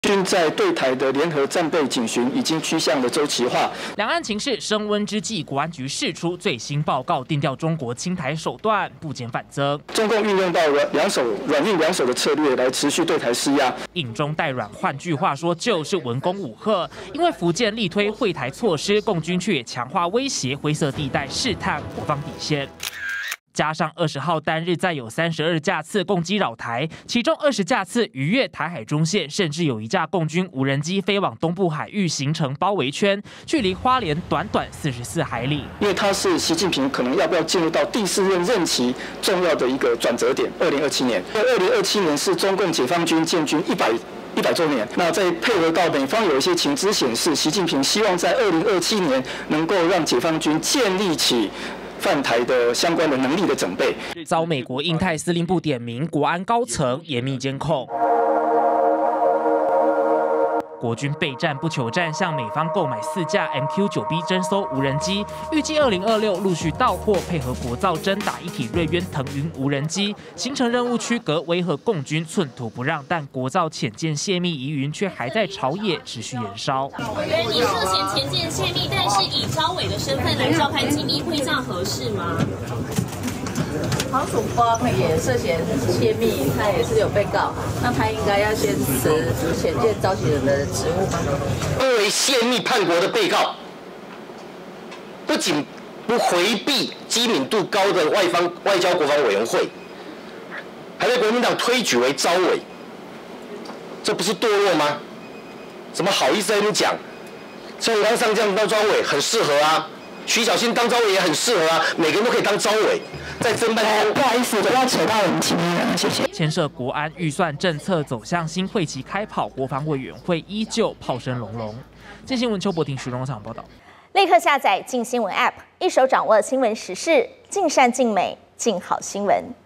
军在对台的联合战备警巡已经趋向了周期化。 两岸情势升温之际，国安局释出最新报告，定调中国侵台手段不减反增。 中共运用到软硬两手的策略来持续对台施压， 硬中带软，换句话说就是文攻武吓。因为福建力推惠台措施，共军却也强化威胁，灰色地带试探国防底线。 加上20号单日再有32架次共机扰台，其中20架次逾越台海中线，甚至有一架共军无人机飞往东部海域，形成包围圈，距离花莲短短44海里。因为它是习近平可能要不要进入到第4任任期重要的一个转折点，2027年。2027年是中共解放军建军100周年，那再配合到美方有一些情资显示，习近平希望在2027年能够让解放军建立起 犯台的相关的能力的准备，遭美国印太司令部点名，国安高层严密监控。 国军备战不求战，向美方购买4架 MQ-9B 侦搜无人机，预计2026陆续到货，配合国造侦打一体锐渊腾云无人机，形成任务区隔，威吓共军寸土不让。但国造潜舰泄密疑云却还在朝野持续延烧。 委员，你涉嫌潜舰泄密，但是以招委的身份来召开机密会，这样合适吗？ 黄曙光也涉嫌泄密，他也是有被告，那他应该要先辞潜舰召集人的职务吗？ 作为泄密叛国的被告，不仅不回避机敏度高的外交国防委员会，还被国民党推举为召委，这不是堕落吗？怎么好意思在那边讲？陈永刚上将当召委很适合啊。 徐小新当召委也很适合啊，每个人都可以当召委，在侦办。 不好意思，不要扯到我们情面了，谢谢。 牵涉国安预算政策走向新会期开跑，国防委员会依旧炮声隆隆。镜新闻邱博廷、徐荣场报道。 立刻下载镜新闻 App， 一手掌握新闻时事，尽善尽美，尽好新闻。